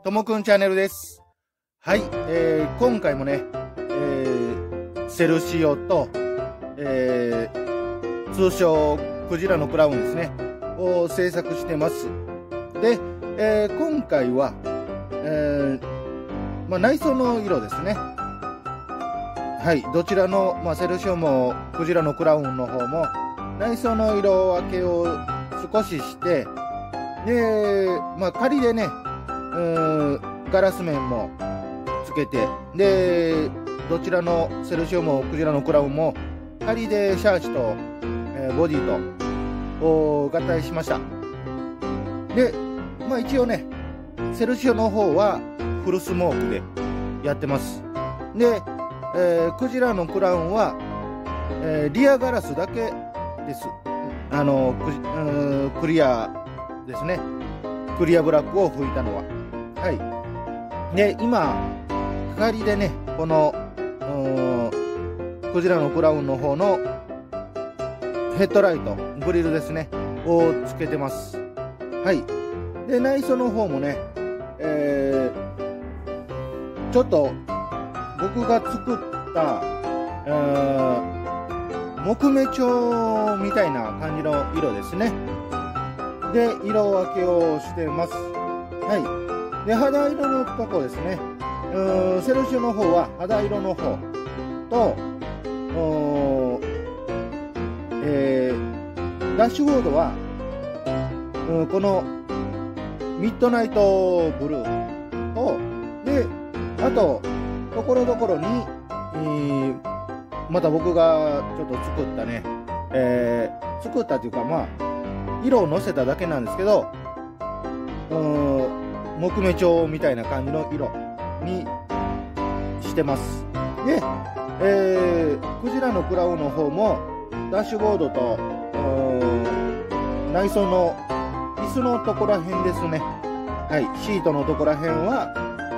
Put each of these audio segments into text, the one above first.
ともくんチャンネルです。はい、今回もね、セルシオと、通称クジラのクラウンですねを制作してます。で、今回は、内装の色ですね。はい、どちらの、セルシオもクジラのクラウンの方も内装の色分けを少しして、で、仮でね、ガラス面もつけて、で、どちらのセルシオもクジラのクラウンも仮でシャーシと、ボディと合体しました。で、一応ね、セルシオの方はフルスモークでやってます。で、クジラのクラウンは、リアガラスだけです。クリアですね。クリアブラックを吹いたのは。はい。で、今、仮でね、この、クジラのクラウンの方のヘッドライト、グリルですね、をつけてます。はい。で、内装の方もね、ちょっと、僕が作った、木目調みたいな感じの色ですね。で、色分けをしてます。はい。で、肌色のとこですね。セルシオの方は肌色の方と、ダッシュボードは、このミッドナイトブルーと、で、あと、ところどころに、また僕がちょっと作ったね、作ったというか、色をのせただけなんですけど、木目調みたいな感じの色にしてます。で、クジラのクラウンの方もダッシュボードと内装の椅子のところら辺ですね。はい、シートのところら辺は、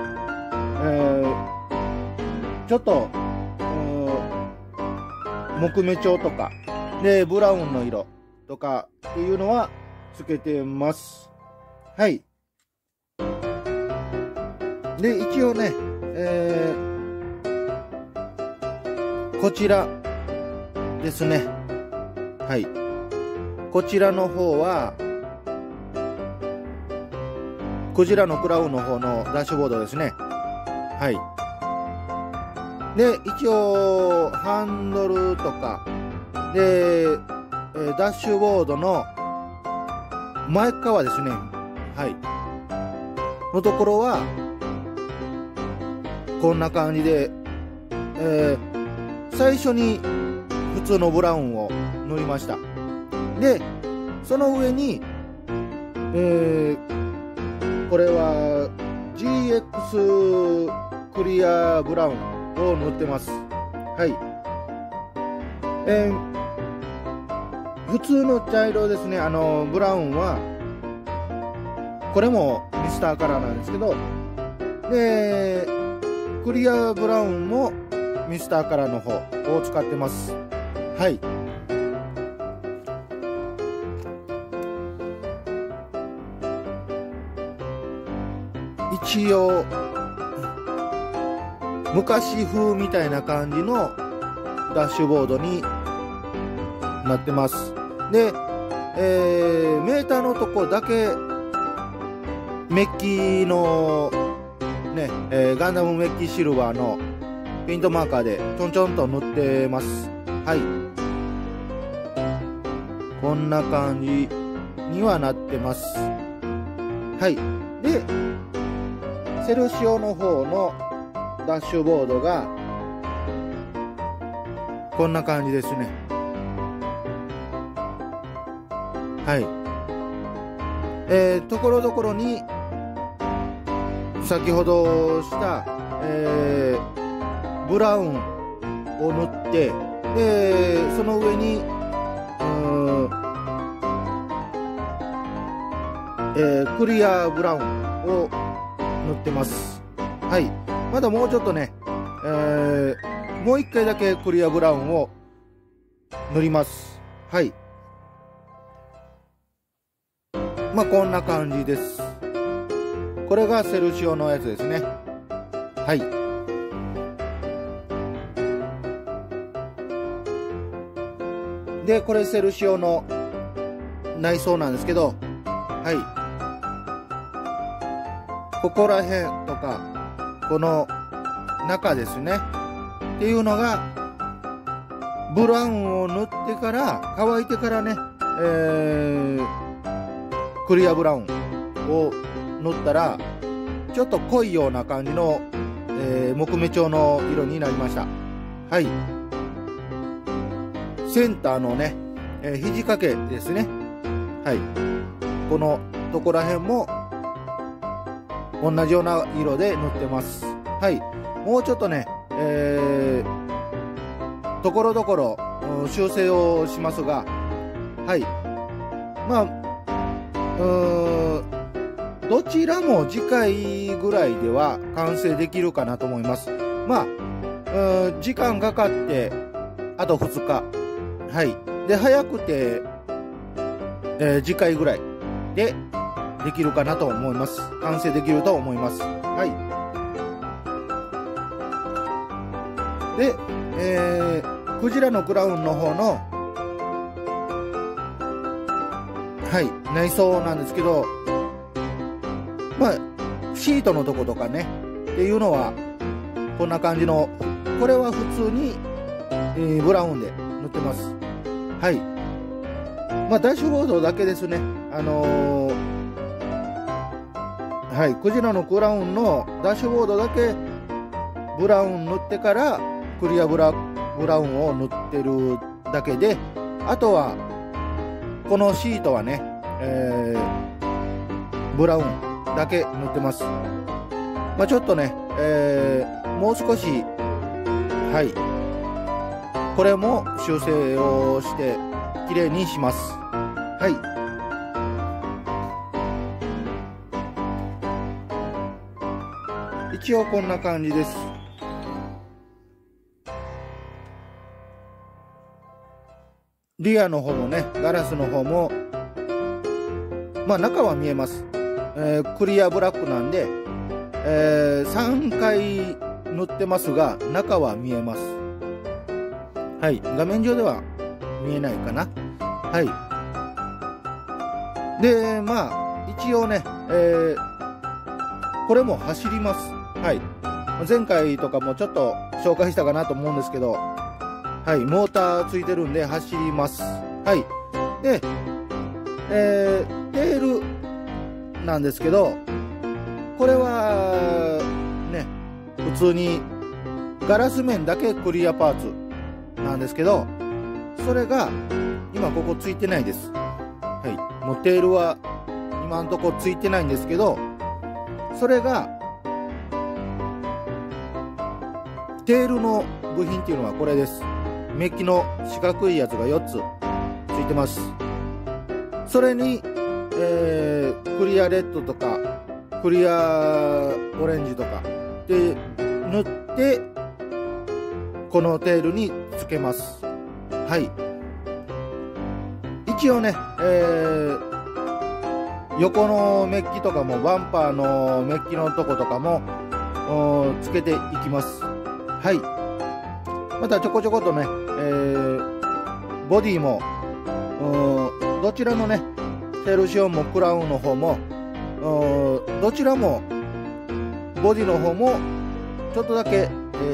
ちょっと木目調とかでブラウンの色とかっていうのはつけてます。はい。で、一応ね、こちらですね。はい。こちらの方は、クジラのクラウンの方のダッシュボードですね。はい。で、一応、ハンドルとか、で、ダッシュボードの前側ですね。はい。のところは、こんな感じで、最初に普通のブラウンを塗りました。で、その上に、これは GX クリアブラウンを塗ってます。はい。普通の茶色ですね、ブラウンは、これもミスターカラーなんですけど、で、クリアブラウンもミスターカラーの方を使ってます。はい。一応昔風みたいな感じのダッシュボードになってます。で、メーターのとこだけメッキのね、ガンダムメッキシルバーのペイントマーカーでちょんちょんと塗ってます。はい。こんな感じにはなってます。はい。で、セルシオの方のダッシュボードがこんな感じですね。はい。ところどころに先ほどした、ブラウンを塗って、で、その上にクリアブラウンを塗ってます。はい。まだもうちょっとね、もう一回だけクリアブラウンを塗ります。はい。こんな感じです。 これがセルシオのやつですね。はい。で、これセルシオの内装なんですけど、はい。ここら辺とか、この中ですね。っていうのが、ブラウンを塗ってから、乾いてからね、クリアブラウンを塗ったら、ちょっと濃いような感じの、木目調の色になりました。はい。センターのね、肘掛けですね。はい。このとこら辺も同じような色で塗ってます。はい。もうちょっとね、ところどころ修正をしますが、はい。まあ、どちらも次回ぐらいでは完成できるかなと思います。まあ、時間かかって、あと2日。はい。で、早くて、次回ぐらいでできるかなと思います。完成できると思います。はい。で、クジラのクラウンの方の、はい、内装なんですけど、まあ、シートのとことかね、っていうのは、こんな感じの、これは普通に、ブラウンで塗ってます。はい。まあ、ダッシュボードだけですね。はい、クジラのクラウンのダッシュボードだけ、ブラウン塗ってから、クリアブラウンを塗ってるだけで、あとは、このシートはね、ブラウンだけ塗ってます。まあ、ちょっとね、もう少し、はい、これも修正をして綺麗にします。はい。一応こんな感じです。リアの方もね、ガラスの方も、まあ中は見えます。クリアブラックなんで、3回塗ってますが、中は見えます。はい。画面上では見えないかな。はい。で、まあ、一応ね、これも走ります。はい。前回とかもちょっと紹介したかなと思うんですけど、はい。モーターついてるんで走ります。はい。で、テールなんですけど、これは、ね、普通にガラス面だけクリアパーツなんですけど、それが今ここついてないです。はい。もうテールは今のところついてないんですけど、それがテールの部品っていうのはこれです。メッキの四角いやつが4つついてます。それに、クリアレッドとかクリアオレンジとかで塗ってこのテールにつけます。はい。一応ね、横のメッキとかもバンパーのメッキのとことかもつけていきます。はい。またちょこちょことね、ボディもどちらのねセルシオもクラウンの方もどちらもボディの方もちょっとだけ、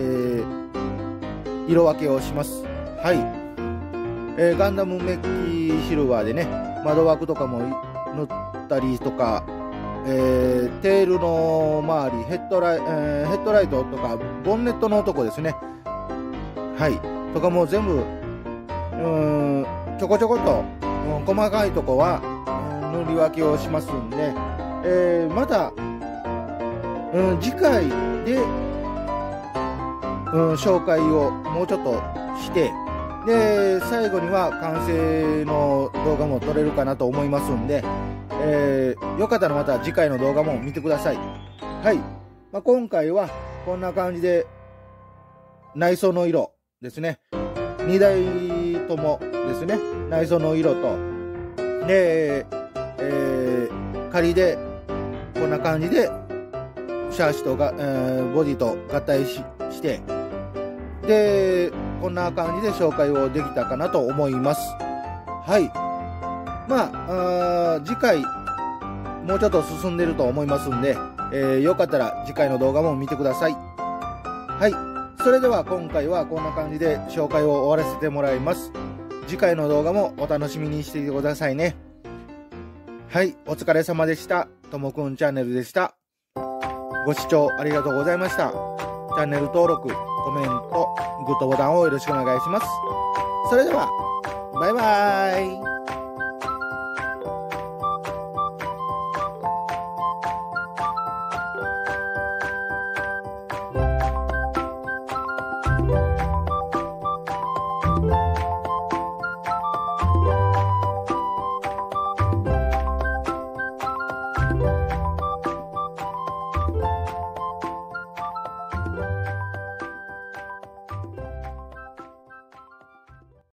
色分けをします。はい。ガンダムメッキシルバーでね窓枠とかも塗ったりとか、テールの周りヘッドライトとかボンネットのとこですね、はいとかも全部ちょこちょこと、細かいとこは、塗り分けをしますんで、また、次回で、紹介をもうちょっとしてで最後には完成の動画も撮れるかなと思いますんで、よかったらまた次回の動画も見てください。はい、まあ、今回はこんな感じで内装の色ですね、2台ともですね内装の色とで、仮でこんな感じでシャーシとが、ボディと合体して、で、こんな感じで紹介をできたかなと思います。はい。まあ、次回、もうちょっと進んでると思いますんで、よかったら次回の動画も見てください。はい。それでは今回はこんな感じで紹介を終わらせてもらいます。次回の動画もお楽しみにしていてくださいね。はい。お疲れ様でした。ともくんチャンネルでした。ご視聴ありがとうございました。チャンネル登録、コメント、グッドボタンをよろしくお願いします。それでは、バイバーイ。